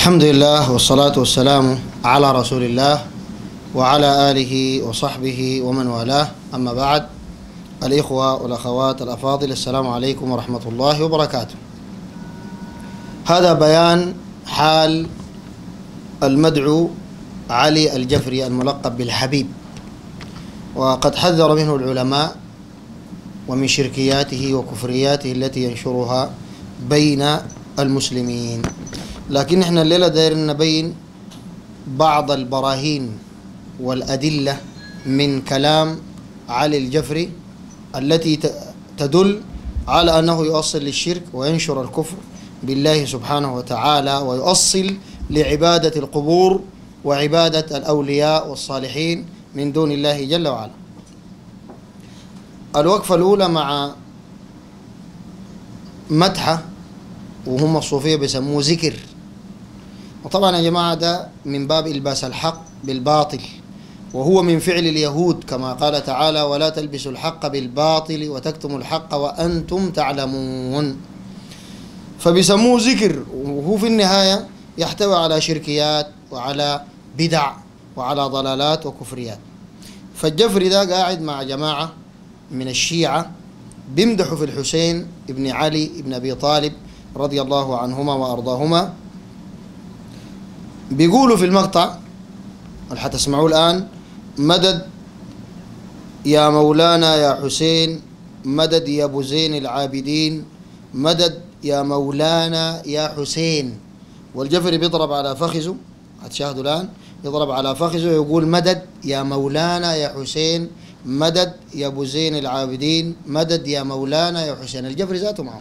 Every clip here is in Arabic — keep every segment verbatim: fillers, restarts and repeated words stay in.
الحمد لله والصلاة والسلام على رسول الله وعلى آله وصحبه ومن والاه، أما بعد. الإخوة والأخوات الأفاضل، السلام عليكم ورحمة الله وبركاته. هذا بيان حال المدعو علي الجفري الملقب بالحبيب، وقد حذر منه العلماء ومن شركياته وكفرياته التي ينشرها بين المسلمين. لكن احنا الليلة دايرين نبين بعض البراهين والأدلة من كلام علي الجفري التي تدل على أنه يؤصل للشرك وينشر الكفر بالله سبحانه وتعالى، ويؤصل لعبادة القبور وعبادة الأولياء والصالحين من دون الله جل وعلا. الوقفة الأولى مع مدحة، وهم الصوفية بيسموه ذكر. وطبعا يا جماعة ده من باب إلباس الحق بالباطل، وهو من فعل اليهود كما قال تعالى: ولا تلبسوا الحق بالباطل وتكتموا الحق وأنتم تعلمون. فبيسموه ذكر، وهو في النهاية يحتوي على شركيات وعلى بدع وعلى ضلالات وكفريات. فالجفري ده قاعد مع جماعة من الشيعة بيمدحوا في الحسين ابن علي ابن أبي طالب رضي الله عنهما وأرضاهما. بيقولوا في المقطع اللي حتسمعوه الآن: مدد يا مولانا يا حسين، مدد يا أبو زين العابدين، مدد يا مولانا يا حسين. والجفري بيضرب على فخذه، هتشاهدوا الآن، يضرب على فخذه ويقول: مدد يا مولانا يا حسين، مدد يا أبو زين العابدين، مدد يا مولانا يا حسين. الجفري ذاته معه.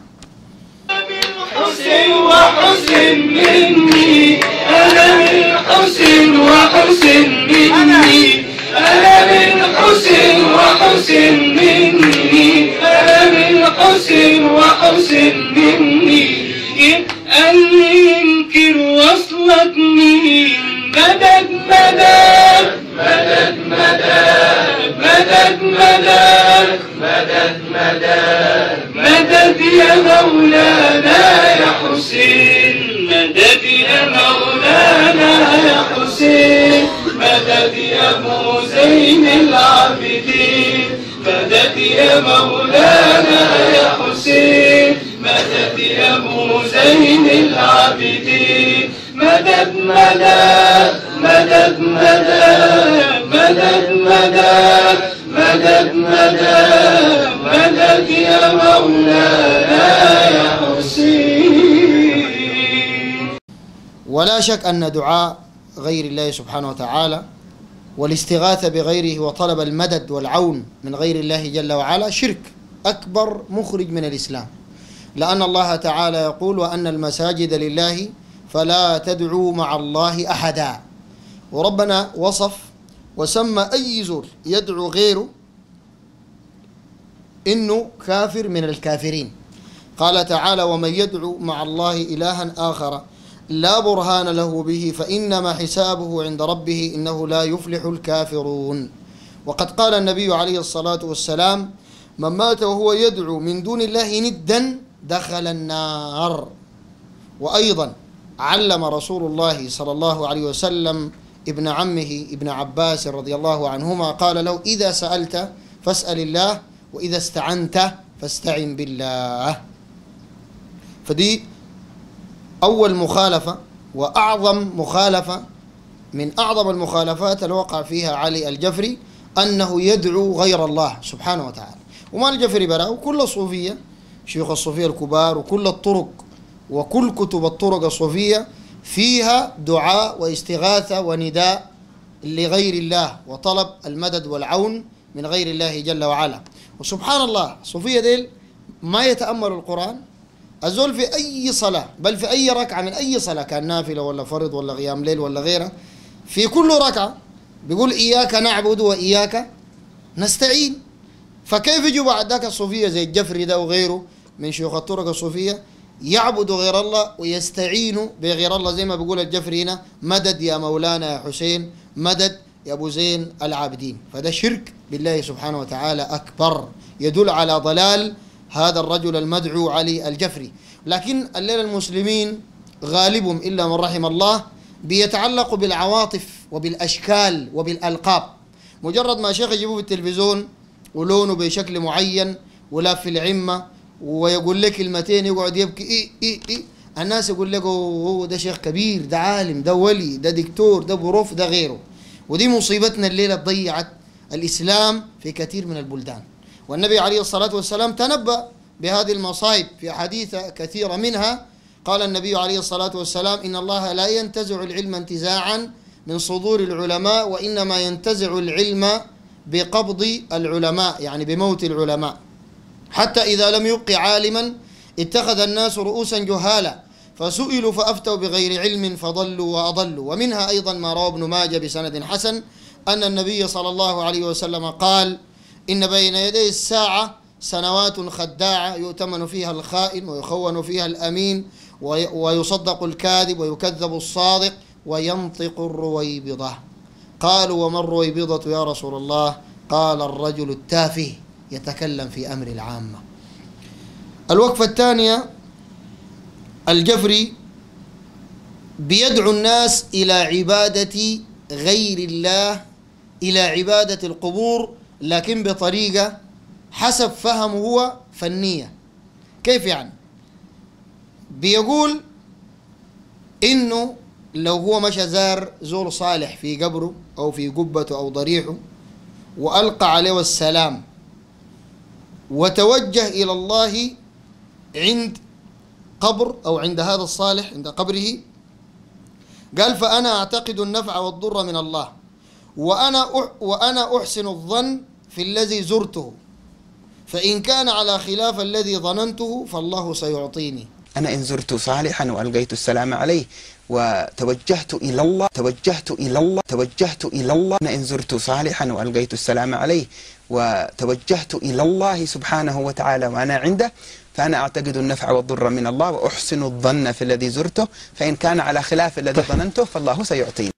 حسين وحسين مني، أنا من حسين وحسين مني، أنا من حسين وحسين مني، أنا من حسين وحسين مني. اللي ينكر وصلتني مدد مدد مدد مدد مدد مدد مدد مدد مدد يا مولانا يا حسين، مدد يا مولانا يا حسين، مدد يا ابو زين العابدين، مدد يا مولانا يا حسين، مدد يا ابو زين العابدين، مدد مدد مدد مدد مدد مدد مدد مدد مدد يا مولانا يا حسين. ولا شك أن دعاء غير الله سبحانه وتعالى والاستغاثة بغيره وطلب المدد والعون من غير الله جل وعلا شرك أكبر مخرج من الإسلام، لأن الله تعالى يقول: وأن المساجد لله فلا تدعوا مع الله أحدا. وربنا وصف وسمى أي زول يدعو غيره إنه كافر من الكافرين. قال تعالى: ومن يدعو مع الله إلها آخر لا برهان له به فإنما حسابه عند ربه إنه لا يفلح الكافرون. وقد قال النبي عليه الصلاة والسلام: من مات وهو يدعو من دون الله ندا دخل النار. وأيضا علم رسول الله صلى الله عليه وسلم ابن عمه ابن عباس رضي الله عنهما، قال له: إذا سألت فاسأل الله، وإذا استعنت فاستعن بالله. فدي أول مخالفة وأعظم مخالفة من أعظم المخالفات اللي وقع فيها علي الجفري، أنه يدعو غير الله سبحانه وتعالى. وما الجفري براه، وكل الصوفية، شيوخ الصوفية الكبار وكل الطرق وكل كتب الطرق الصوفية فيها دعاء واستغاثة ونداء لغير الله وطلب المدد والعون من غير الله جل وعلا. وسبحان الله، الصوفية ديل ما يتأملوا القرآن. الزول في أي صلاة، بل في أي ركعة من أي صلاة، كان نافلة ولا فرض ولا قيام ليل ولا غيره، في كل ركعة بيقول: إياك نعبد وإياك نستعين. فكيف يجوا بعد ذاك الصوفية زي الجفري ده وغيره من شيوخ الطرق الصوفية يعبدوا غير الله ويستعينوا بغير الله، زي ما بيقول الجفري هنا: مدد يا مولانا يا حسين، مدد يا أبو زين العابدين. فده شرك بالله سبحانه وتعالى أكبر، يدل على ضلال هذا الرجل المدعو علي الجفري. لكن الليلة المسلمين غالبهم إلا من رحم الله بيتعلق بالعواطف وبالأشكال وبالألقاب. مجرد ما شيخ يجيبوه في التلفزيون ولونه بشكل معين ولا في العمة ويقول لك كلمتين يقعد يبكي إيه إيه إيه، الناس يقول لك هو ده شيخ كبير، ده عالم، ده ولي، ده دكتور، ده بروف، ده غيره. ودي مصيبتنا الليلة ضيعت الإسلام في كثير من البلدان. والنبي عليه الصلاة والسلام تنبأ بهذه المصائب في أحاديث كثيرة، منها قال النبي عليه الصلاة والسلام: إن الله لا ينتزع العلم انتزاعا من صدور العلماء، وإنما ينتزع العلم بقبض العلماء، يعني بموت العلماء، حتى إذا لم يبق عالما اتخذ الناس رؤوسا جهالا فسئلوا فأفتوا بغير علم فضلوا وأضلوا. ومنها أيضا ما روى ابن ماجه بسند حسن أن النبي صلى الله عليه وسلم قال: إن بين يدي الساعة سنوات خداعة يؤتمن فيها الخائن ويخون فيها الأمين ويصدق الكاذب ويكذب الصادق وينطق الرويبضة. قالوا: وما الرويبضة يا رسول الله؟ قال: الرجل التافه يتكلم في أمر العامة. الوقفة الثانية، الجفري بيدعو الناس إلى عبادة غير الله، إلى عبادة القبور، لكن بطريقة حسب فهمه هو فنية. كيف يعني؟ بيقول إنه لو هو مشى زار زول صالح في قبره أو في قبته أو ضريحه وألقى عليه السلام وتوجه إلى الله عند قبر أو عند هذا الصالح عند قبره، قال: فأنا أعتقد النفع والضر من الله، وأنا وأنا أحسن الظن في الذي زرته، فإن كان على خلاف الذي ظننته فالله سيعطيني. أنا إن زرت صالحا وألقيت السلام عليه وتوجهت إلى الله توجهت إلى الله توجهت إلى الله أنا إن زرت صالحا وألقيت السلام عليه وتوجهت إلى الله سبحانه وتعالى وأنا عنده، فأنا أعتقد النفع والضر من الله، وأحسن الظن في الذي زرته، فإن كان على خلاف الذي ظننته فالله سيعطيني.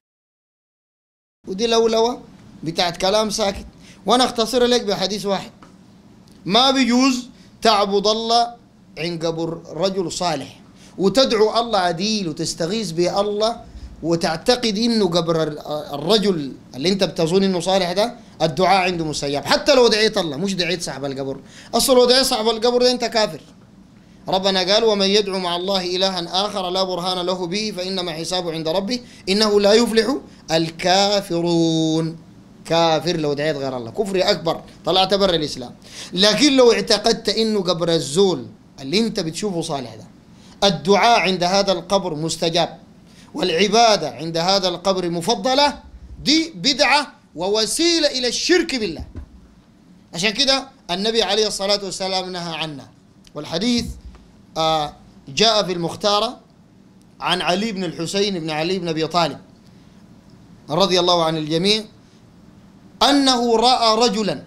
ودي لولوة بتاعت كلام ساكت. وأنا أختصر لك بحديث واحد: ما بيجوز تعبد الله عند قبر رجل صالح وتدعو الله عديل وتستغيث به الله وتعتقد إنه قبر الرجل اللي أنت بتظن إنه صالح ده الدعاء عنده مستجاب، حتى لو دعيت الله، مش دعيت صاحب القبر. أصلا لو دعيت صاحب القبر ده أنت كافر. ربنا قال: ومن يدعو مع الله إلها آخر لا برهان له به فإنما حسابه عند ربه إنه لا يفلح الكافرون. كافر لو دعيت غير الله، كفر أكبر، طلعت بر الإسلام. لكن لو اعتقدت إنه قبر الزول اللي أنت بتشوفه صالح ده الدعاء عند هذا القبر مستجاب والعبادة عند هذا القبر مفضلة، دي بدعة ووسيلة إلى الشرك بالله. عشان كده النبي عليه الصلاة والسلام نهى عنها. والحديث آه جاء في المختارة عن علي بن الحسين بن علي بن أبي طالب رضي الله عن الجميع أنه رأى رجلا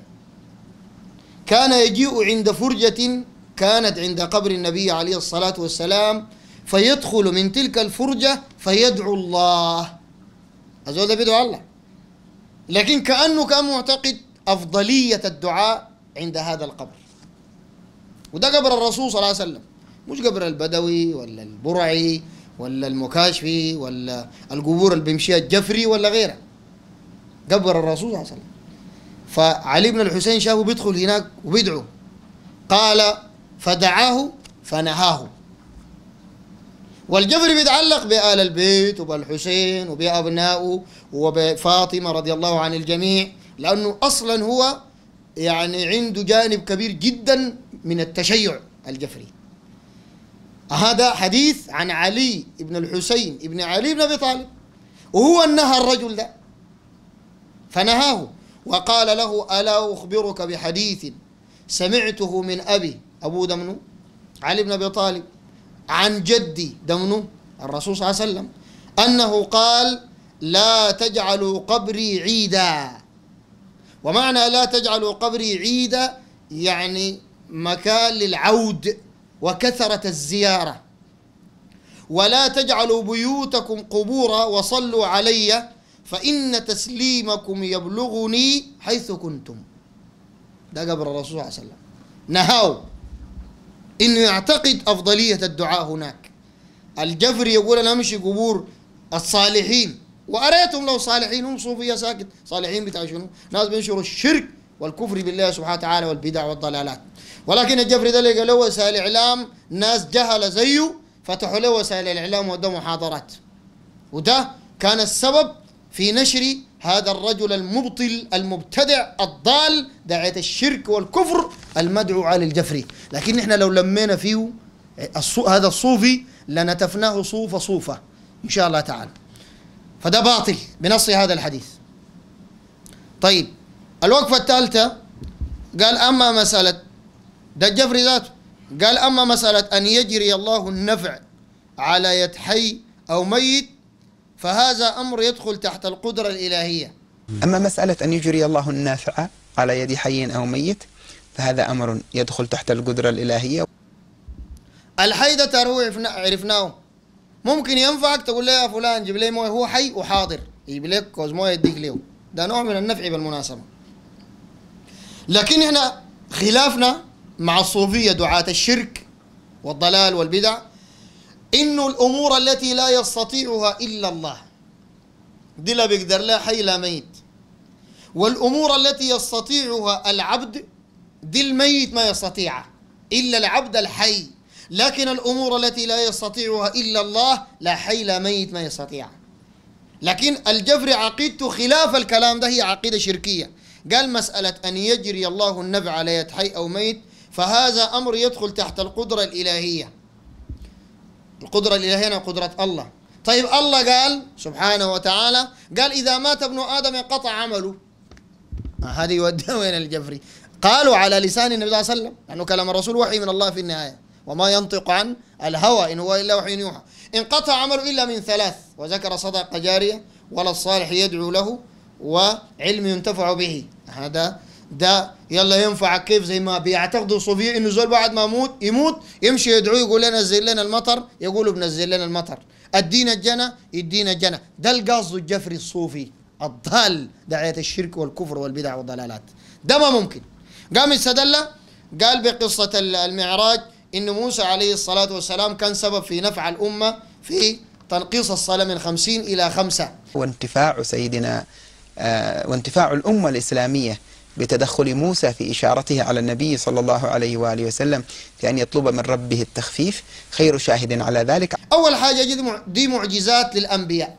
كان يجيء عند فرجة كانت عند قبر النبي عليه الصلاة والسلام فيدخل من تلك الفرجة فيدعو الله. هذول ده بيدعو الله، لكن كأنه كان معتقد أفضلية الدعاء عند هذا القبر. وده قبر الرسول صلى الله عليه وسلم، مش قبر البدوي ولا البرعي ولا المكاشفي ولا القبور اللي بيمشيها الجفري ولا غيره. قبر الرسول صلى الله عليه وسلم. فعلي بن الحسين شافه بيدخل هناك وبيدعو، قال: فدعاه فنهاه. والجفري بيتعلق بآل البيت وبالحسين وبأبنائه وبفاطمة رضي الله عن الجميع، لأنه أصلا هو يعني عنده جانب كبير جدا من التشيع الجفري. هذا حديث عن علي بن الحسين ابن علي بن أبي طالب، وهو نهى الرجل ده فنهاه وقال له: ألا أخبرك بحديث سمعته من أبي أبو دمنو علي بن أبي طالب عن جدي دمنو الرسول صلى الله عليه وسلم أنه قال: لا تجعلوا قبري عيدا. ومعنى لا تجعلوا قبري عيدا يعني مكان للعود وكثرة الزيارة. ولا تجعلوا بيوتكم قبورا وصلوا علي فإن تسليمكم يبلغني حيث كنتم. ده قبر الرسول صلى الله عليه وسلم. نهاو إنه يعتقد أفضلية الدعاء هناك. الجفري يقول أنا أمشي قبور الصالحين، وأريتهم لو صالحين هم صوفية ساكت، صالحين بتاع شنو؟ ناس بينشروا الشرك والكفر بالله سبحانه وتعالى والبدع والضلالات. ولكن الجفري ده لقى له وسائل إعلام ناس جهلة زيه فتحوا له وسائل الإعلام ودوا محاضرات، وده كان السبب في نشر هذا الرجل المبطل المبتدع الضال داعية الشرك والكفر المدعو على الجفري. لكن احنا لو لمينا فيه هذا الصوفي لنتفناه صوفة صوفة إن شاء الله تعالى. فده باطل بنص هذا الحديث. طيب الوقفة الثالثة قال أما مسألة ده الجفري ذاته، قال أما مسألة أن يجري الله النفع على يد حي أو ميت فهذا أمر يدخل تحت القدرة الإلهية. أما مسألة أن يجري الله النافع على يد حي أو ميت فهذا أمر يدخل تحت القدرة الإلهية. الحي ده ترى عرفناه، ممكن ينفعك تقول له يا فلان جيب لي مويه، هو حي وحاضر يجيب لك كوز مويه يديك له، ده نوع من النفع بالمناسبة. لكن احنا خلافنا مع الصوفية دعاة الشرك والضلال والبدع إنه الأمور التي لا يستطيعها إلا الله دي لا بيقدر لها حي لا ميت، والأمور التي يستطيعها العبد دي الميت ما يستطيعها إلا العبد الحي، لكن الأمور التي لا يستطيعها إلا الله لا حي لا ميت ما يستطيعها. لكن الجفري عقيدته خلاف الكلام ده، هي عقيدة شركية. قال مسألة أن يجري الله النفع على يد حي أو ميت فهذا أمر يدخل تحت القدرة الإلهية. القدرة الإلهية قدرة الله. طيب الله قال سبحانه وتعالى قال إذا مات ابن آدم انقطع عمله. هذه يودي وين الجفري؟ قالوا على لسان النبي صلى الله عليه وسلم لأنه كلام الرسول وحي من الله في النهاية، وما ينطق عن الهوى إن هو إلا وحي يوحى. انقطع عمله إلا من ثلاث، وذكر صدقة جارية ولا الصالح يدعو له وعلم ينتفع به. هذا ده يلا ينفعك كيف زي ما بيعتقدوا الصوفية انه زول بعد ما يموت يموت يمشي يدعو يقول لنا نزل لنا المطر، يقولوا بنزل لنا المطر، ادينا الجنة يدينا الجنة. ده القصد الجفري الصوفي الضال داعية الشرك والكفر والبدع والضلالات. ده ما ممكن. قام استدل قال بقصة المعراج ان موسى عليه الصلاة والسلام كان سبب في نفع الأمة في تنقيص الصلاة من خمسين إلى خمسة، وانتفاع سيدنا آه وانتفاع الأمة الإسلامية بتدخل موسى في إشارته على النبي صلى الله عليه وآله وسلم في أن يطلب من ربه التخفيف خير شاهد على ذلك. أول حاجة دي معجزات للأنبياء،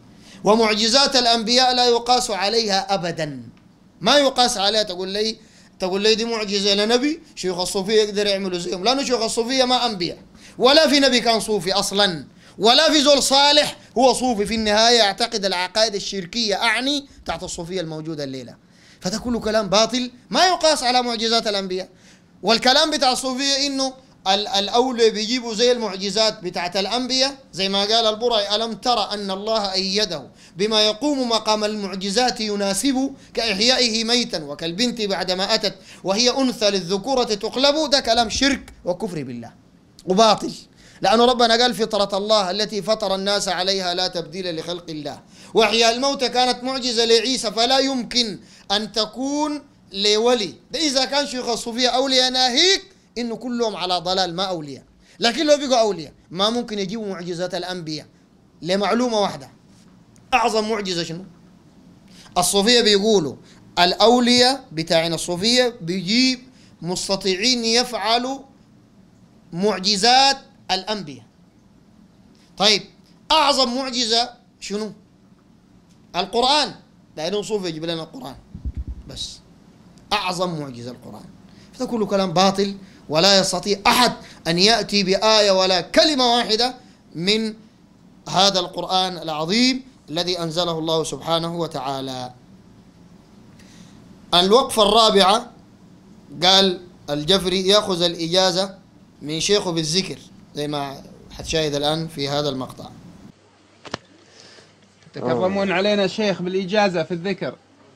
ومعجزات الأنبياء لا يقاس عليها أبدا، ما يقاس عليها. تقول لي تقول لي دي معجزة لنبي، شيوخ الصوفية يقدر يعملوا زيهم، لأنه شيوخ الصوفية ما أنبياء، ولا في نبي كان صوفي أصلا، ولا في زول صالح هو صوفي في النهاية يعتقد العقائد الشركية أعني تحت الصوفية الموجودة الليلة. فده كله كلام باطل ما يقاس على معجزات الأنبياء. والكلام بتاع الصوفية إنه الأولى بيجيبوا زي المعجزات بتاعت الأنبياء، زي ما قال البرعي ألم ترى أن الله أيده بما يقوم مقام المعجزات يناسب كإحيائه ميتا وكالبنت بعدما أتت وهي أنثى للذكورة تقلب. ده كلام شرك وكفر بالله وباطل، لأن ربنا قال فطرة الله التي فطر الناس عليها لا تبديل لخلق الله. وإحياء الموتى كانت معجزة لعيسى فلا يمكن أن تكون لولي. ده إذا كان شيخ الصوفية أولياء ناهيك إنه كلهم على ضلال ما أولياء، لكن لو بقوا أولياء ما ممكن يجيبوا معجزات الأنبياء. لمعلومة واحدة، أعظم معجزة شنو؟ الصوفية بيقولوا الأولياء بتاعين الصوفية بيجيب مستطيعين يفعلوا معجزات الأنبياء. طيب أعظم معجزة شنو؟ القرآن. لأنه صوفي يجيب لنا القرآن بس، أعظم معجزة القرآن. هذا كله كلام باطل، ولا يستطيع أحد أن يأتي بآية ولا كلمة واحدة من هذا القرآن العظيم الذي أنزله الله سبحانه وتعالى. الوقفة الرابعة قال الجفري يأخذ الإجازة من شيخه بالذكر زي ما حتشاهد الآن في هذا المقطع. تكرمون علينا شيخ بالإجازة في الذكر،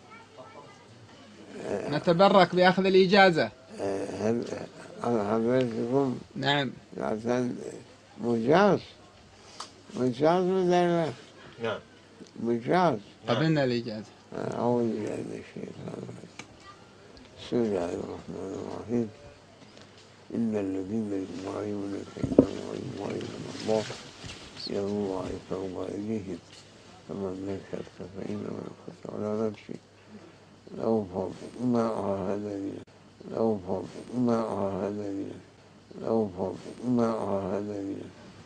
نتبرك بأخذ الإجازة. هل حضرتكم نعم عشان مجاز مجاز من ذلك. نعم مجاز قبلنا الإجازة. أعوذ بالله من الشيطان الرجيم. بسم الله الرحمن الرحيم. إن الذين يبايعونك إنما يبايعون الله يد الله فوق أيديهم فمن لم يشرك فإنما يقص على نفسه لو فضل ما عاهد لله لو فضل ما عاهد لله لو فضل ما عاهد لله.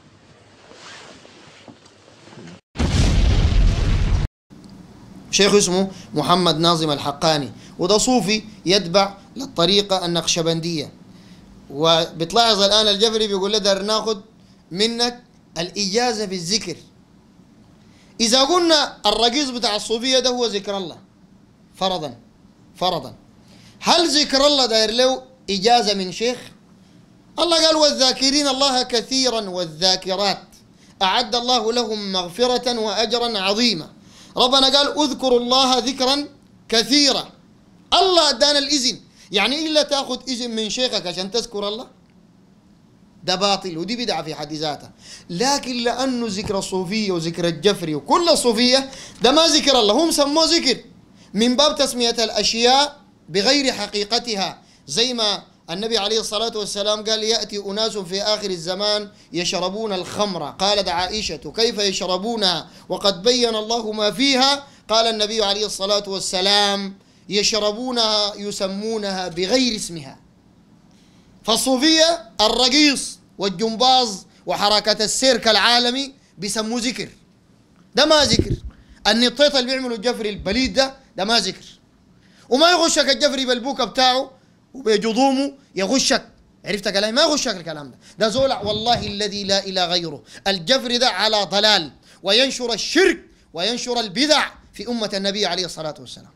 شيخ اسمه محمد ناظم الحقاني، وده صوفي يتبع للطريقة النقشبندية. وبتلاحظ الآن الجفري بيقول له دار ناخذ منك الإجازة في الذكر. إذا قلنا الرقيص بتاع الصوفية ده هو ذكر الله فرضا فرضا، هل ذكر الله داير له إجازة من شيخ؟ الله قال والذاكرين الله كثيرا والذاكرات أعد الله لهم مغفرة وأجرا عظيما. ربنا قال اذكروا الله ذكرا كثيرا. الله ادانا الإذن، يعني إلا تأخذ إذن من شيخك عشان تذكر الله؟ ده باطل ودي بدعة في حد ذاتها. لكن لأنه ذكر الصوفية وذكر الجفري وكل الصوفية ده ما ذكر الله، هم سموه ذكر من باب تسمية الأشياء بغير حقيقتها. زي ما النبي عليه الصلاة والسلام قال يأتي أناس في آخر الزمان يشربون الخمر، قالت عائشة كيف يشربونها وقد بين الله ما فيها؟ قال النبي عليه الصلاة والسلام يشربونها يسمونها بغير اسمها. فالصوفية الرقيص والجنباز وحركة السيرك العالمي بيسموه ذكر، ده ما ذكر. النطيط اللي بيعملوا الجفري البليد ده ده ما ذكر. وما يغشك الجفري بالبوكة بتاعه وبجضومه يغشك، عرفت كلامي؟ ما يغشك الكلام ده. ده زولع والله الذي لا إله غيره. الجفري ده على ضلال وينشر الشرك وينشر البدع في أمة النبي عليه الصلاة والسلام.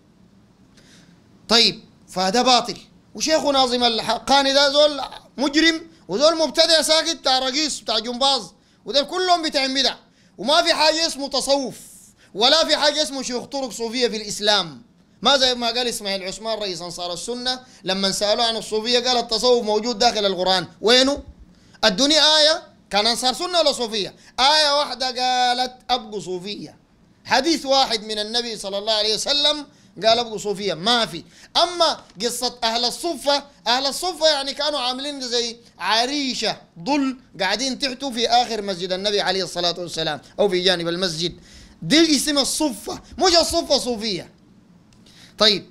طيب فهذا باطل. وشيخ ناظم الحقاني ده زول مجرم وزول مبتدع ساكت بتاع رقيص بتاع جنباز، وده كلهم بتاع بدع. وما في حاجة اسمه تصوف ولا في حاجة اسمه شيوخ طرق صوفية في الإسلام. ما زي ما قال اسماعيل عثمان رئيس أنصار السنة لما سألوا عن الصوفية قال التصوف موجود داخل القرآن. وينه؟ الدنيا آية كان أنصار سنة ولا صوفية؟ آية واحدة قالت أبقوا صوفية، حديث واحد من النبي صلى الله عليه وسلم قال أبقوا صوفية، ما في. أما قصة أهل الصفة، أهل الصفة يعني كانوا عاملين زي عريشة ظل قاعدين تحته في آخر مسجد النبي عليه الصلاة والسلام أو في جانب المسجد، دي اسم الصفة، مش الصفة صوفية. طيب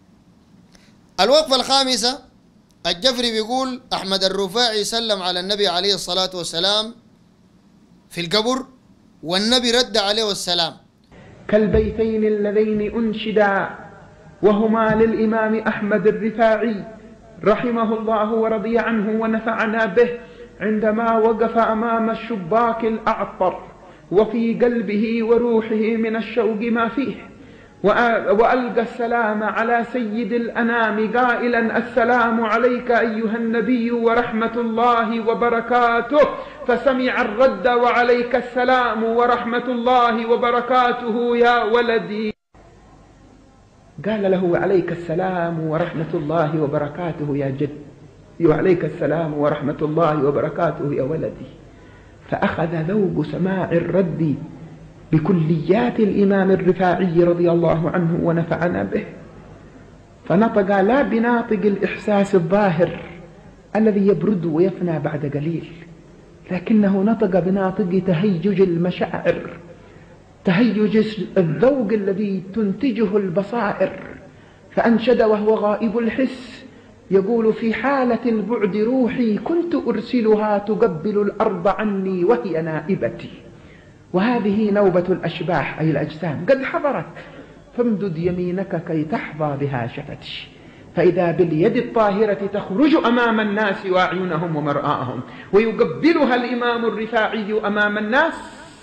الوقفة الخامسة الجفري بيقول أحمد الرفاعي سلم على النبي عليه الصلاة والسلام في القبر والنبي رد عليه السلام كالبيتين اللذين أنشدا وهما للإمام أحمد الرفاعي رحمه الله ورضي عنه ونفعنا به عندما وقف أمام الشباك الأعطر وفي قلبه وروحه من الشوق ما فيه، وألقى السلام على سيد الأنام قائلا السلام عليك أيها النبي ورحمة الله وبركاته، فسمع الرد وعليك السلام ورحمة الله وبركاته يا ولدي. قال له وعليك السلام ورحمة الله وبركاته يا جد، وعليك السلام ورحمة الله وبركاته يا ولدي. فأخذ ذوق سماع الرد بكليات الإمام الرفاعي رضي الله عنه ونفعنا به، فنطق لا بناطق الإحساس الظاهر الذي يبرد ويفنى بعد قليل، لكنه نطق بناطق تهيج المشاعر، تهيج الذوق الذي تنتجه البصائر. فأنشد وهو غائب الحس يقول في حالة البعد روحي كنت أرسلها تقبل الأرض عني وهي نائبتي، وهذه نوبة الأشباح أي الأجسام قد حضرت، فامدد يمينك كي تحظى بها شفتي، فإذا باليد الطاهرة تخرج أمام الناس وأعينهم ومرآهم، ويقبلها الإمام الرفاعي أمام الناس.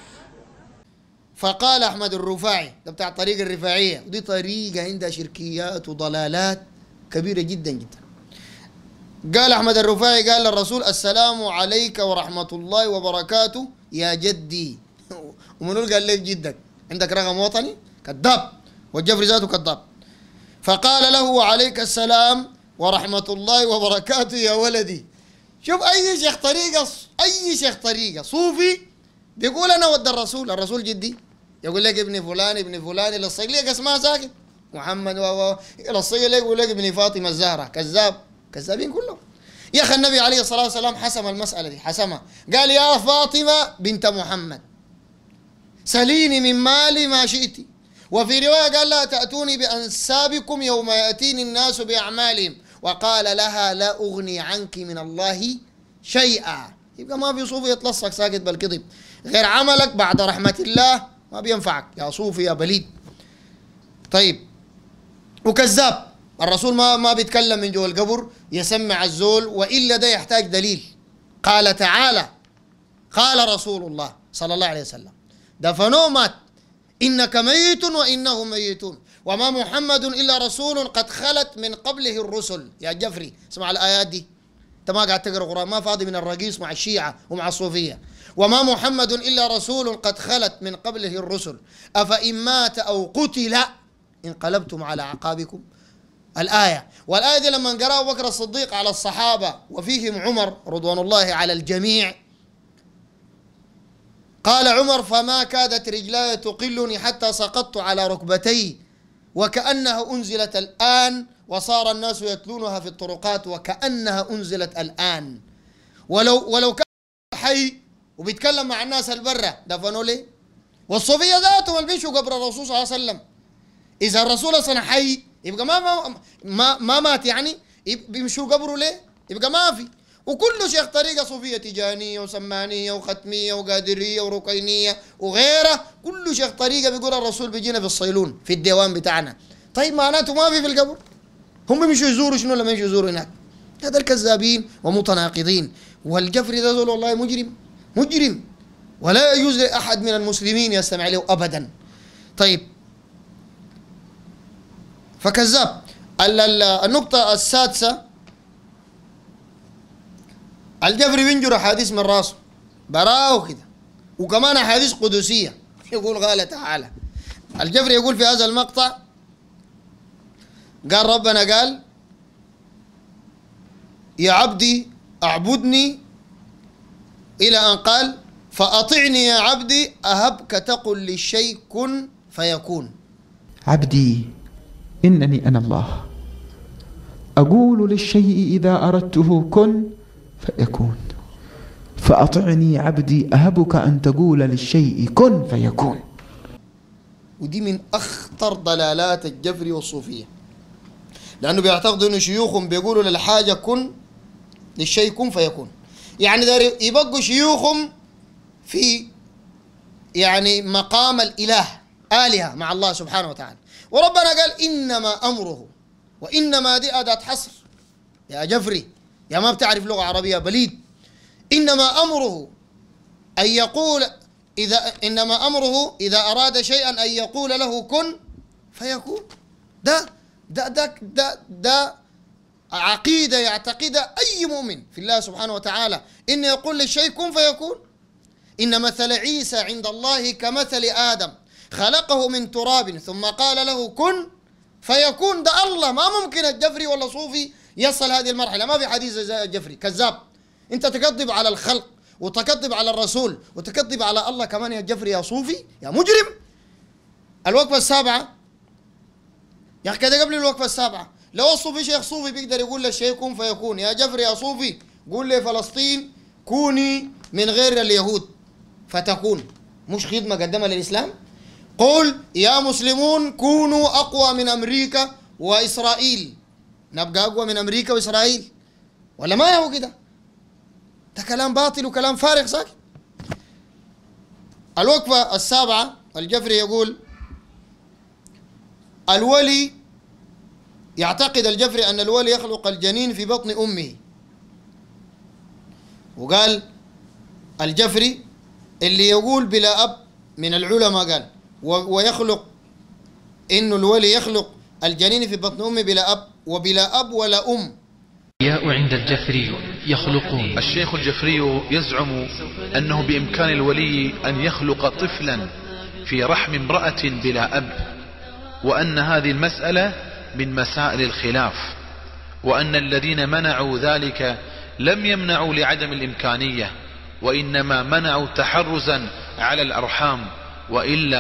فقال أحمد الرفاعي ده بتاع الطريقة الرفاعية، ودي طريقة عندها شركيات وضلالات كبيرة جدا جدا. قال أحمد الرفاعي قال للرسول السلام عليك ورحمة الله وبركاته يا جدي. ومنو قال لك جدك؟ عندك رقم وطني؟ كذاب، والجفري ذاته كذاب. فقال له وعليك السلام ورحمة الله وبركاته يا ولدي. شوف أي شيخ طريقة، أي شيخ طريقة صوفي بيقول أنا ود الرسول، الرسول جدي، يقول لك ابن فلان ابن فلان، يلصق لك اسمها ساكت محمد و يلصق لك يقول لك ابن فاطمة الزهرة، كذاب، كذابين كلهم. يا أخي النبي عليه الصلاة والسلام حسم المسألة دي، حسمها، قال يا فاطمة بنت محمد سليني من مالي ما شئت. وفي رواية قال لا تأتوني بأنسابكم يوم يأتيني الناس بأعمالهم، وقال لها لا أغني عنك من الله شيئا. يبقى ما في صوفي يتلصق ساكت بالكذب، غير عملك بعد رحمة الله ما بينفعك يا صوفي يا بليد. طيب وكذاب، الرسول ما ما بيتكلم من جوا القبر يسمع الزول، وإلا ده يحتاج دليل. قال تعالى قال رسول الله صلى الله عليه وسلم دفنوه مات، إنك ميت وإنهم ميتون وما محمد إلا رسول قد خلت من قبله الرسل. يا جفري اسمع الآيات دي، أنت ما قاعد تقرأ قرآن، ما فاضي من الرقيص مع الشيعة ومع الصوفية. وما محمد إلا رسول قد خلت من قبله الرسل أفإن مات أو قتل انقلبتم على أعقابكم. الآية، والآية دي لما قرأ أبو بكر الصديق على الصحابة وفيهم عمر رضوان الله على الجميع، قال عمر فما كادت رجلاي تقلني حتى سقطت على ركبتي وكأنها أنزلت الآن، وصار الناس يتلونها في الطرقات وكأنها أنزلت الآن. ولو ولو كان حي وبيتكلم مع الناس البرة دفنوا ليه؟ والصوفية ذاتهم اللي بيمشوا قبر الرسول صلى الله عليه وسلم، إذا الرسول أصلا حي يبقى ما ما ما, ما مات، يعني بيمشوا قبره ليه؟ يبقى ما في. وكل شيخ طريقة صوفية تجانية وسمانية وختمية وقادرية وركينية وغيره، كل شيخ طريقة بيقول الرسول بيجينا في الصيلون في الديوان بتاعنا. طيب معناته ما في في القبر، هم بيمشوا يزوروا شنو لما يمشوا يزوروا هناك؟ هذا الكذابين ومتناقضين. والجفري ده زول والله مجرم مجرم، ولا يجوز لأحد من المسلمين يستمع له أبدا. طيب فكذاب. النقطة السادسة، الجفري بينجر أحاديث من راسه براه كده، وكمان أحاديث قدسية يقول قال تعالى. الجفري يقول في هذا المقطع قال ربنا قال يا عبدي أعبدني إلى أن قال فأطعني يا عبدي أهبك تقل للشيء كن فيكون. عبدي إنني أنا الله أقول للشيء إذا أردته كن فيكون، فأطعني عبدي أهبك أن تقول للشيء كن فيكون. ودي من أخطر ضلالات الجفري والصوفية، لأنه بيعتقدوا أنه شيوخهم بيقولوا للحاجة كن للشيء كن فيكون، يعني دار يبقوا شيوخهم في يعني مقام الإله آلهة مع الله سبحانه وتعالى. وربنا قال إنما أمره، وإنما دي أداة حصر يا جفري يا ما بتعرف لغة عربية بليد. إنما أمره أن يقول إذا إنما أمره إذا أراد شيئا أن يقول له كن فيكون. ده ده ده ده, ده عقيدة يعتقدها أي مؤمن في الله سبحانه وتعالى، إن يقول للشيء كن فيكون. إن مثل عيسى عند الله كمثل آدم خلقه من تراب ثم قال له كن فيكون. ده الله، ما ممكن الجفري ولا صوفي يصل هذه المرحلة، ما في حديث زي الجفري. كذاب، أنت تكذب على الخلق وتكذب على الرسول وتكذب على الله كمان يا جفري يا صوفي يا مجرم. الوقفة السابعة يا أخي كده قبل الوقفة السابعة، لو الصوفي شيخ صوفي بيقدر يقول للشيء كن فيكون. يا جفري يا صوفي قول لي فلسطين كوني من غير اليهود فتكون، مش خدمة قدمها للإسلام. قل يا مسلمون كونوا أقوى من أمريكا وإسرائيل، نبقى أقوى من أمريكا وإسرائيل، ولا ما هو كده؟ ده كلام باطل وكلام فارغ ساكت. الوقفة السابعة الجفري يقول الولي، يعتقد الجفري أن الولي يخلق الجنين في بطن أمه. وقال الجفري اللي يقول بلا أب من العلماء قال ويخلق إنه الولي يخلق الجنين في بطن أمه بلا أب، وبلا أب ولا أم. عند الجفري يخلقون. الشيخ الجفري يزعم أنه بإمكان الولي أن يخلق طفلا في رحم امرأة بلا أب، وأن هذه المسألة من مسائل الخلاف، وأن الذين منعوا ذلك لم يمنعوا لعدم الإمكانية، وإنما منعوا تحرزا على الأرحام، وإلا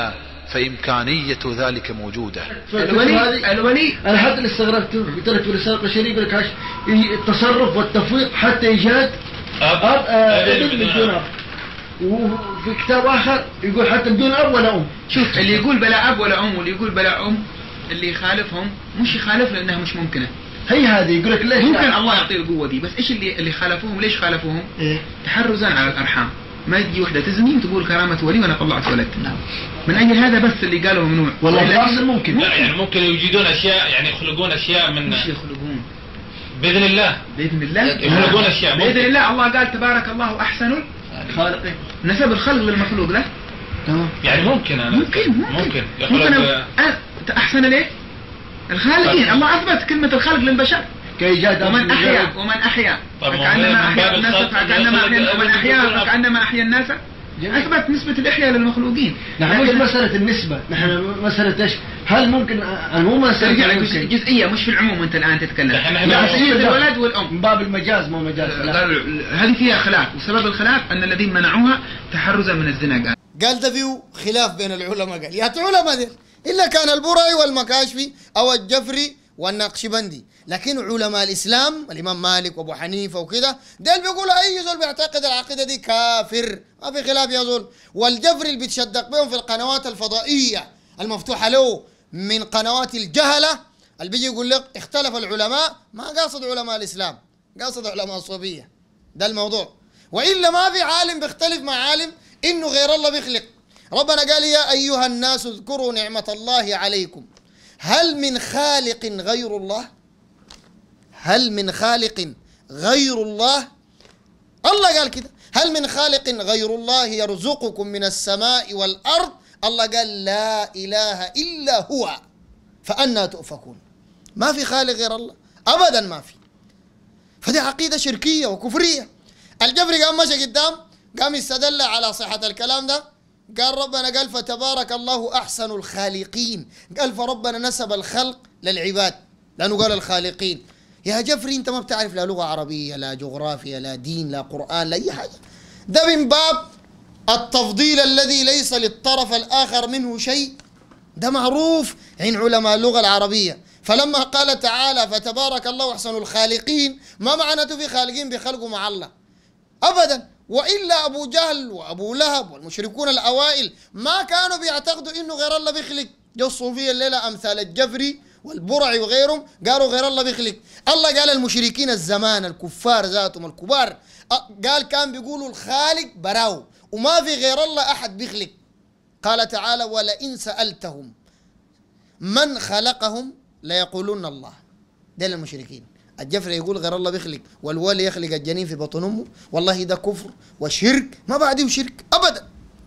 فإمكانية ذلك موجودة. الولي الولي أنا حتى اللي استغربته قلت لك في رسالة الشريف لك التصرف والتفويض حتى إيجاد أب ابن بدون أب، وفي كتاب آخر يقول حتى بدون أب ولا أم. شوف اللي يقول بلا أب ولا أم واللي يقول بلا أم اللي يخالفهم مش يخالف لأنها مش ممكنة. هي هذه يقول لك ليش ممكن الله يعطيه القوة دي، بس إيش اللي اللي خالفوهم ليش خالفوهم؟ إيه؟ تحرزا على الأرحام. ما تجي وحدة تزني وتقول كرامة ولي وأنا طلعت ولد. نعم. من أجل هذا بس اللي قالوا ممنوع. والله أصلا ممكن. لا يعني ممكن يوجدون أشياء يعني يخلقون أشياء من. مش يخلقون. بإذن الله. بإذن الله. يخلقون أشياء. بإذن الله. الله قال تبارك الله أحسن الخالقين. نسب الخلق للمخلوق له. تمام. يعني ممكن أنا. ممكن ممكن. ممكن. يخلق. أحسن ليه؟ الخالقين. الله أثبت كلمة الخلق للبشر. كإيجاد ومن أحيا ومن أحيا فكأنما أحيا الناس فكأنما أحيا ومن أحيا فكأنما أحيا الناس. أثبت نسبة الإحياء للمخلوقين. نحن مش مسألة النسبة، نحن مسألة إيش؟ هل ممكن مو مسألة يعني جزئية مش في العموم أنت الآن تتكلم. جزئية الولد والأم. من باب المجاز مو مجاز. هذه فيها خلاف، وسبب الخلاف أن الذين منعوها تحرزا من الزنا. قال قال ده فيه خلاف بين العلماء. قال يا علماء دي إلا كان البرعي والمكاشفي أو الجفري والنقشبندي، لكن علماء الإسلام الإمام مالك وأبو حنيفة وكذا ديل بيقولوا أي زول بيعتقد العقيدة دي كافر، ما في خلاف يا زول. والجفري اللي بيتشدق بهم في القنوات الفضائية المفتوحة له من قنوات الجهلة اللي بيجي يقول لك اختلف العلماء، ما قاصد علماء الإسلام، قاصد علماء الصوفية. ده الموضوع. وإلا ما في عالم بيختلف مع عالم إنه غير الله بيخلق. ربنا قال يا أيها الناس اذكروا نعمة الله عليكم هل من خالق غير الله؟ هل من خالق غير الله؟ الله قال كده هل من خالق غير الله يرزقكم من السماء والأرض؟ الله قال لا إله إلا هو فأنا تؤفكون. ما في خالق غير الله أبدا، ما في. فدي عقيدة شركية وكفرية. الجفري قام مشى قدام قام يستدل على صحة الكلام ده، قال ربنا قال فتبارك الله أحسن الخالقين، قال فربنا نسب الخلق للعباد لأنه قال الخالقين. يا جفري أنت ما بتعرف لا لغة عربية لا جغرافيا لا دين لا قرآن لا أي حاجة. ده من باب التفضيل الذي ليس للطرف الآخر منه شيء، ده معروف عند علماء اللغة العربية. فلما قال تعالى فتبارك الله أحسن الخالقين ما معناته في خالقين بخلقوا مع الله أبدا. وإلا أبو جهل وأبو لهب والمشركون الأوائل ما كانوا بيعتقدوا إنه غير الله بيخلق. جو الصوفية الليلة أمثال الجفري والبرعي وغيرهم قالوا غير الله بيخلق. الله قال المشركين الزمان الكفار ذاتهم الكبار قال كان بيقولوا الخالق براو وما في غير الله أحد بيخلق. قال تعالى ولئن سألتهم من خلقهم ليقولون الله. ده المشركين. الجفري يقول غير الله بيخلق والولي يخلق الجنين في بطن امه، والله ده كفر وشرك ما بعده شرك ابدا.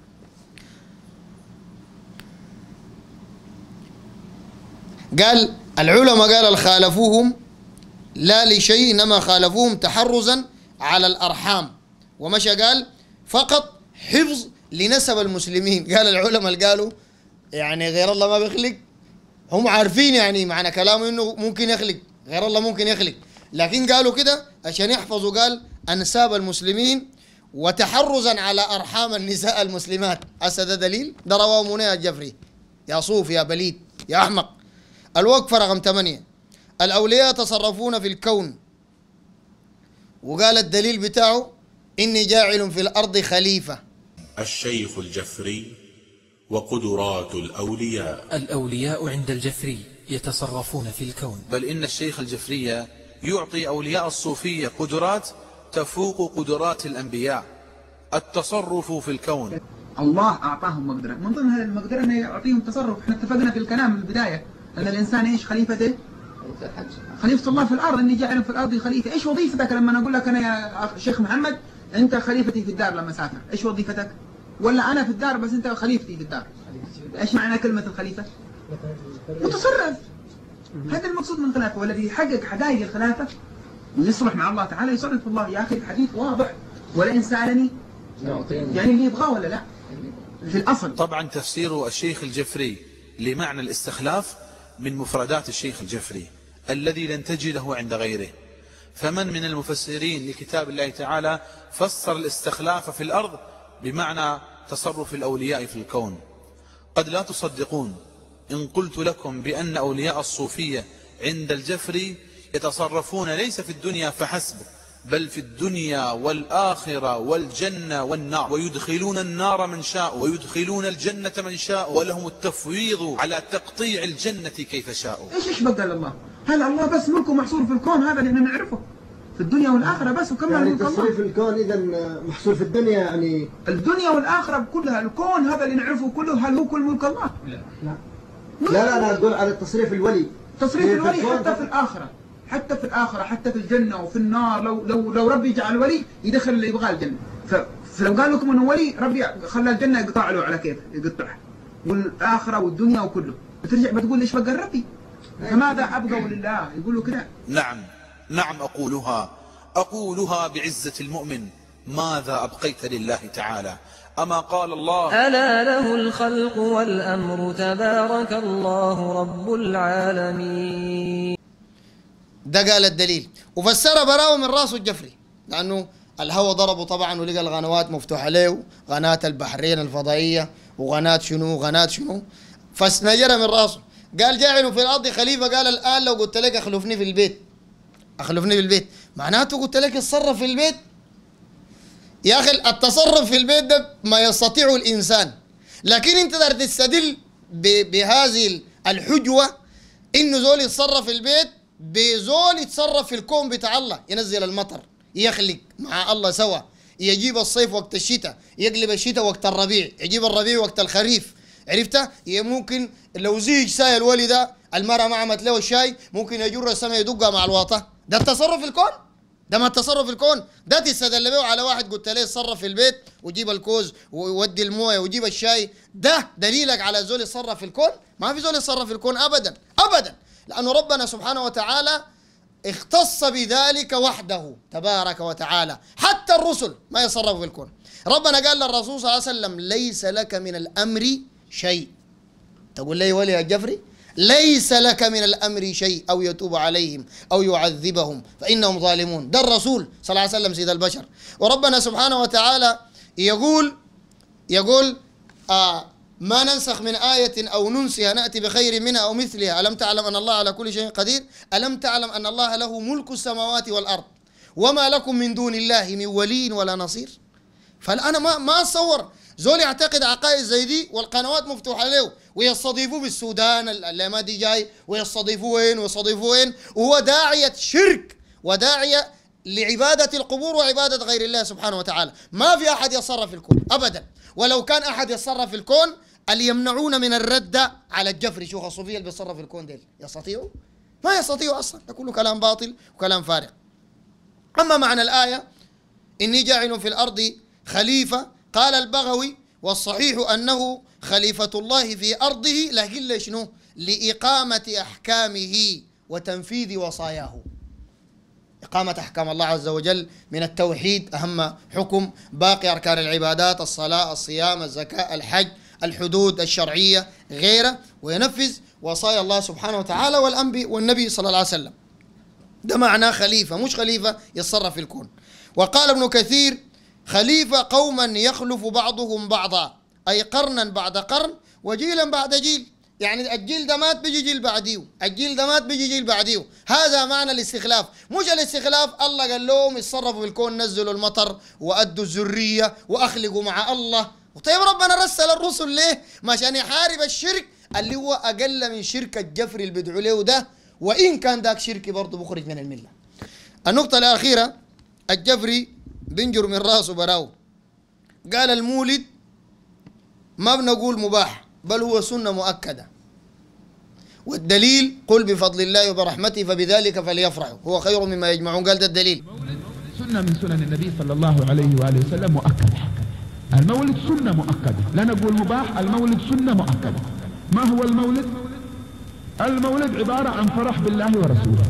قال العلماء قال الخالفوهم لا لشيء انما خالفوهم تحرزا على الارحام، ومشى قال فقط حفظ لنسب المسلمين. قال العلماء اللي قالوا يعني غير الله ما بيخلق هم عارفين يعني معنى كلامه انه ممكن يخلق غير الله ممكن يخلق، لكن قالوا كده عشان يحفظوا قال أنساب المسلمين وتحرزا على أرحام النساء المسلمات. هسه ده دليل؟ ده رواه منى الجفري. يا صوف يا بليد يا أحمق. الوقفة رقم ثمانية الأولياء يتصرفون في الكون، وقال الدليل بتاعه إني جاعل في الأرض خليفة. الشيخ الجفري وقدرات الأولياء. الأولياء عند الجفري يتصرفون في الكون، بل إن الشيخ الجفري يعطي أولياء الصوفية قدرات تفوق قدرات الأنبياء، التصرف في الكون. الله أعطاهم مقدرة، من ضمن هذه المقدرة أنه يعطيهم تصرف. احنا اتفقنا في الكلام من البداية أن الإنسان إيش خليفته؟ خليفة الله في الأرض، إني جاعل في الأرض خليفة. إيش وظيفتك لما أنا أقول لك أنا يا شيخ محمد أنت خليفتي في الدار لما أسافر؟ إيش وظيفتك؟ ولا أنا في الدار بس أنت خليفتي في الدار؟ إيش معنى كلمة الخليفة؟ متصرف. هذا المقصود من الخلافة، والذي يحقق حقائق الخلافة ويصلح مع الله تعالى يصرف الله. يا أخي الحديث واضح ولئن سألني يعني اللي يبغاه ولا لا في الأصل. طبعا تفسير الشيخ الجفري لمعنى الاستخلاف من مفردات الشيخ الجفري الذي لن تجده عند غيره. فمن من المفسرين لكتاب الله تعالى فسر الاستخلاف في الأرض بمعنى تصرف الأولياء في الكون، قد لا تصدقون إن قلت لكم بأن أولياء الصوفية عند الجفري يتصرفون ليس في الدنيا فحسب، بل في الدنيا والآخرة والجنة والنار، ويدخلون النار من شاء ويدخلون الجنة من شاء، ولهم التفويض على تقطيع الجنة كيف شاءوا. ايش ايش بقى لله؟ هل الله بس ملكه محصور في الكون هذا اللي احنا نعرفه في الدنيا والآخرة بس وكمل يعني ملك الله؟ تصريف الكون إذا محصور في الدنيا يعني الدنيا والآخرة كلها، الكون هذا اللي نعرفه كله هل هو كل ملك الله؟ لا لا لا, لا أنا أقول على التصريف الولي. تصريف الولي حتى في الآخرة، حتى في الآخرة، حتى في الجنة وفي النار. لو لو لو ربي جعل ولي يدخل اللي يبغاه الجنة، فلو قال لكم انه ولي ربي خلى الجنة يقطع له على كيف يقطعها، والآخرة والدنيا وكله، بترجع بتقول ليش بقى ربي؟ فماذا أبقوا لله؟ يقولوا كده. نعم نعم أقولها أقولها بعزة المؤمن، ماذا أبقيت لله تعالى؟ أما قال الله: ألا له الخلق والأمر تبارك الله رب العالمين. ده قال الدليل، وفسر براءه من راسه الجفري، لأنه الهوى ضربه طبعا ولقى القنوات مفتوحة له، قناة البحرين الفضائية وقناة شنو قناة شنو، فنجر من راسه. قال جاعله في الأرض خليفة، قال الآن لو قلت لك أخلفني في البيت أخلفني في البيت، معناته قلت لك اتصرف في البيت. يا أخي التصرف في البيت ده ما يستطيعه الإنسان، لكن أنت تقدر تستدل بهذه الحجوة إنه زول يتصرف في البيت بزول يتصرف في الكون بتاع الله، ينزل المطر، يخلق مع الله سوا، يجيب الصيف وقت الشتاء، يقلب الشتاء وقت الربيع، يجيب الربيع وقت الخريف، عرفتها؟ ممكن لو زيج ساي الولي ده المرأة ما عملت له الشاي ممكن يجر السماء يدقها مع الواطة. ده التصرف في الكون؟ ده ما التصرف في الكون؟ ده تستدل به على واحد قلت له يتصرف في البيت ويجيب الكوز ويودي المويه ويجيب الشاي، ده دليلك على زول يتصرف في الكون؟ ما في زول يتصرف في الكون ابدا ابدا، لانه ربنا سبحانه وتعالى اختص بذلك وحده تبارك وتعالى، حتى الرسل ما يتصرفوا في الكون. ربنا قال للرسول صلى الله عليه وسلم: ليس لك من الامر شيء. تقول لي ولي الجفري ليس لك من الأمر شيء أو يتوب عليهم أو يعذبهم فإنهم ظالمون. ده الرسول صلى الله عليه وسلم سيد البشر. وربنا سبحانه وتعالى يقول يقول آه ما ننسخ من آية أو ننسها نأتي بخير منها أو مثلها ألم تعلم أن الله على كل شيء قدير ألم تعلم أن الله له ملك السماوات والأرض وما لكم من دون الله من ولي ولا نصير. فالآن ما ما أتصور زول يعتقد عقائد زي دي والقنوات مفتوحة له ويستضيفوه بالسودان اللي ما دي جاي ويستضيفوه وين ويستضيفوه وين، وهو داعية شرك وداعية لعبادة القبور وعبادة غير الله سبحانه وتعالى. ما في أحد يتصرف في الكون أبدا، ولو كان أحد يتصرف في الكون اللي يمنعون من الرد على الجفري شيوخ الصوفية اللي بيتصرف في الكون ديل يستطيعوا؟ ما يستطيعوا أصلا، ده كله كلام باطل وكلام فارغ. أما معنى الآية إني جاعل في الأرض خليفة، قال البغوي والصحيح أنه خليفة الله في أرضه، لكن لشنو؟ لإقامة أحكامه وتنفيذ وصاياه. إقامة أحكام الله عز وجل من التوحيد أهم حكم، باقي أركان العبادات الصلاة الصيام الزكاة الحج الحدود الشرعية غيره، وينفذ وصايا الله سبحانه وتعالى والأنبي والنبي صلى الله عليه وسلم. ده معناه خليفة، مش خليفة يتصرف في الكون. وقال ابن كثير: خليفة قوما يخلف بعضهم بعضا، أي قرنا بعد قرن وجيلا بعد جيل، يعني الجيل ده مات بيجي جيل بعديه، الجيل ده مات بيجي جيل بعديه. هذا معنى الاستخلاف، مش الاستخلاف الله قال لهم يتصرفوا في الكون، نزلوا المطر وأدوا الذرية وأخلقوا مع الله. طيب ربنا رسل الرسل ليه؟ عشان يحارب الشرك اللي هو أقل من شرك الجفر اللي بيدعوا له ده، وإن كان ذاك شرك برضه بخرج من الملة. النقطة الأخيرة، الجفري بنجر من راسه براو، قال المولد ما بنقول مباح بل هو سنة مؤكدة، والدليل قل بفضل الله وبرحمته فبذلك فليفرحوا هو خير مما يجمعون. قال ده الدليل. سنة من سنن النبي صلى الله عليه وآله وسلم مؤكدة. المولد سنة مؤكدة، لا نقول مباح، المولد سنة مؤكدة. ما هو المولد؟ المولد عبارة عن فرح بالله ورسوله.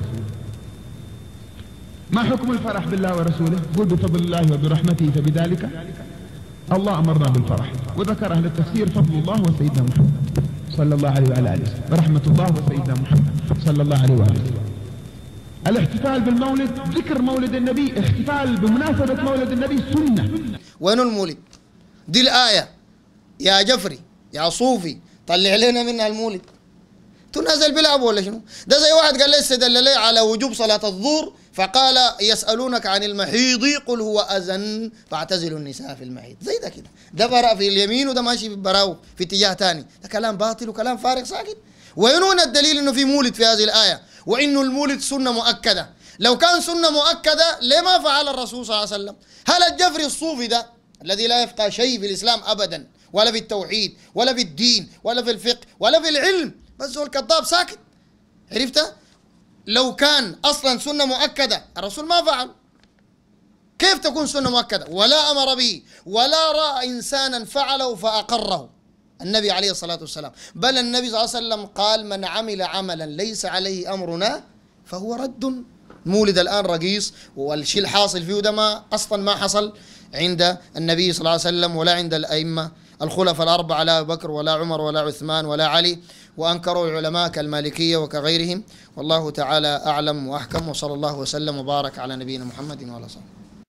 ما حكم الفرح بالله ورسوله؟ قل بفضل الله وبرحمته فبذلك الله أمرنا بالفرح، وذكر أهل التفسير فضل الله وسيدنا محمد صلى الله عليه وعلى آله، ورحمة الله وسيدنا محمد صلى الله عليه وآله. الاحتفال بالمولد، ذكر مولد النبي، احتفال بمناسبة مولد النبي سنة. وين المولد؟ دي الآية يا جفري يا صوفي طلع لنا منها المولد. تنزل بيلعبوا ولا شنو؟ ده زي واحد قال لي استدل لي على وجوب صلاة الظهر فقال يسألونك عن المحيض قل هو أذن فاعتزلوا النساء في المحيض. زي ده كده، ده براء في اليمين وده ماشي براو في اتجاه تاني. ده كلام باطل وكلام فارغ ساكت. وينون الدليل انه في مولد في هذه الآية وانه المولد سنة مؤكدة. لو كان سنة مؤكدة ليه ما فعل الرسول صلى الله عليه وسلم؟ هل الجفري الصوفي ده الذي لا يفقه شيء في الإسلام أبدا ولا في التوحيد ولا في الدين ولا في الفقه ولا في العلم، بس هو الكذاب ساكت، عرفت؟ لو كان أصلا سنة مؤكدة الرسول ما فعل. كيف تكون سنة مؤكدة ولا أمر به ولا رأى إنسانا فعله فأقره النبي عليه الصلاة والسلام؟ بل النبي صلى الله عليه وسلم قال من عمل عملا ليس عليه أمرنا فهو رد. مولد الآن رقيص والشيء الحاصل فيه ده ما أصلا ما حصل عند النبي صلى الله عليه وسلم ولا عند الأئمة الخلفاء الأربعة، لا أبو بكر ولا عمر ولا عثمان ولا علي، وأنكروا العلماء كالمالكية وكغيرهم. والله تعالى أعلم وأحكم، وصلى الله وسلم وبارك على نبينا محمد وعلى صحبه.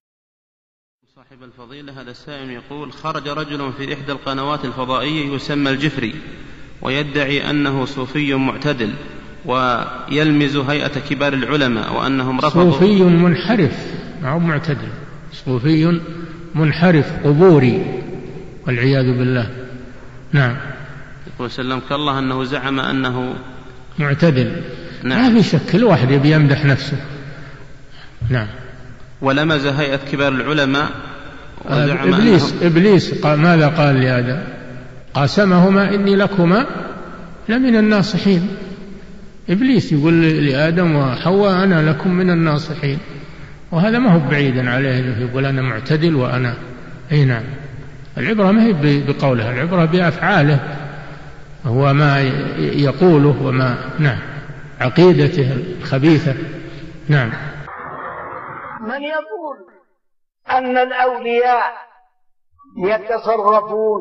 صاحب الفضيلة هذا السائل يقول: خرج رجل في إحدى القنوات الفضائية يسمى الجفري ويدعي أنه صوفي معتدل ويلمز هيئة كبار العلماء وأنهم رفضوا. صوفي منحرف، ما هو معتدل، صوفي منحرف قبوري والعياذ بالله. نعم. يقول سلمك الله أنه زعم أنه معتدل. نعم. ما في شك، الواحد يبي يمدح نفسه. نعم. ولمز هيئة كبار العلماء وزعم إبليس أنه إبليس قال ماذا قال لآدم؟ قاسمهما إني لكما لمن الناصحين. إبليس يقول لآدم وحواء أنا لكم من الناصحين، وهذا ما هو بعيدا عليه أنه يقول أنا معتدل وأنا. أي نعم. العبرة ما هي بقوله، العبرة بأفعاله، هو ما يقوله وما نعم عقيدته الخبيثة. نعم. من يقول أن الأولياء يتصرفون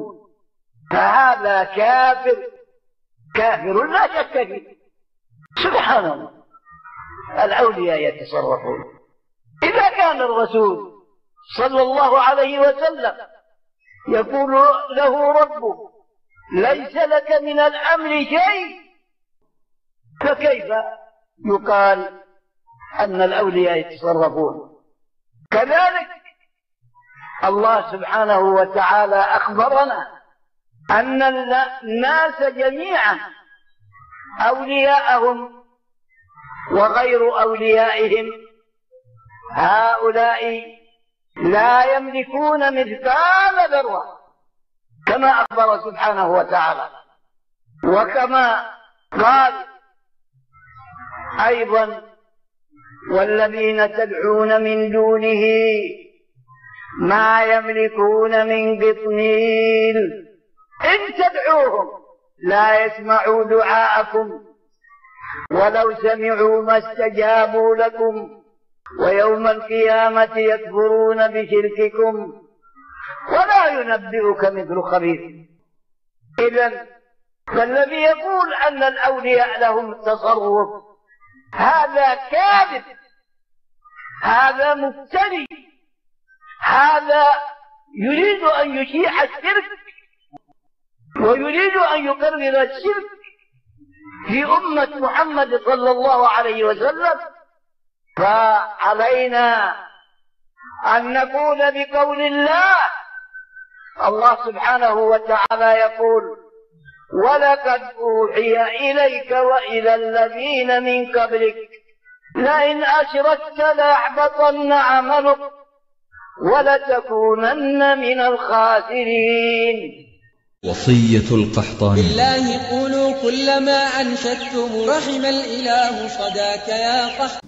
فهذا كافر كافر لا شك فيه. سبحان الله، الأولياء يتصرفون. إذا كان الرسول صلى الله عليه وسلم يقول له ربه ليس لك من الأمر شيء، فكيف يقال أن الأولياء يتصرفون؟ كذلك الله سبحانه وتعالى أخبرنا أن الناس جميعا أولياءهم وغير أوليائهم هؤلاء لا يملكون مثقال ذرة، كما أخبر سبحانه وتعالى. وكما قال أيضا: والذين تدعون من دونه ما يملكون من قطمير إن تدعوهم لا يسمعوا دعاءكم ولو سمعوا ما استجابوا لكم ويوم القيامة يكفرون بشرككم ولا ينبئك مثل خبير. إذن فالذي يقول أن الأولياء لهم تصرف هذا كاذب، هذا مفتري، هذا يريد أن يشيع الشرك ويريد أن يقرر الشرك في أمة محمد صلى الله عليه وسلم. فعلينا أن نقول بقول الله. الله سبحانه وتعالى يقول: ولقد أوحي إليك وإلى الذين من قبلك لئن أشركت ليحبطن عملك ولتكونن من الخاسرين. وصية القحطاني: بالله قولوا كل ما أنشدتم رحم الإله صداك يا قحطاني.